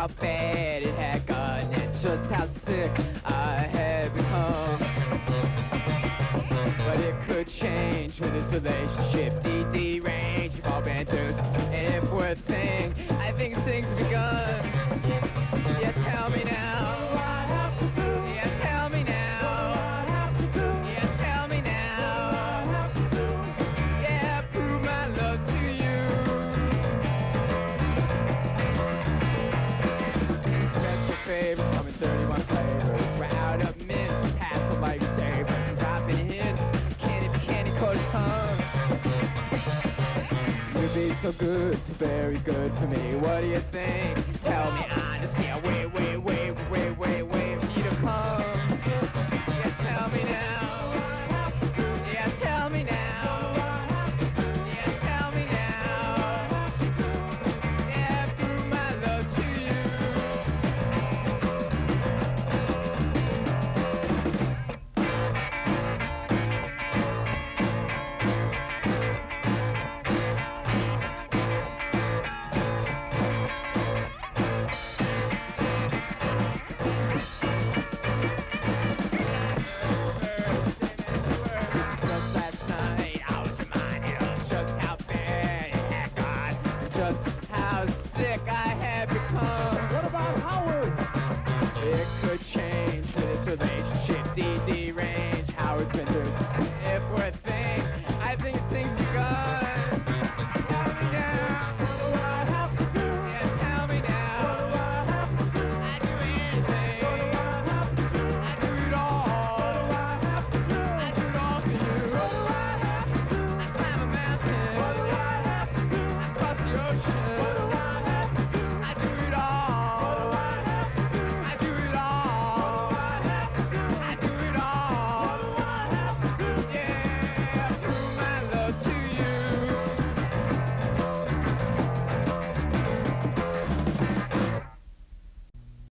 how bad it had gotten and just how sick I had become. But it could change with this relationship. DD range, you've all been through. And if we're a thing, I think things have begun. Yeah, tell me now. Yeah, tell me now. Yeah, tell me now. Yeah, prove my love to you. Special favors come in 31 flavors. Round up mints, pass a lifesavers. I'm dropping hints, candy coated tongue. You'd be so good, so very good for me. What do you think? Tell me honestly. Wait.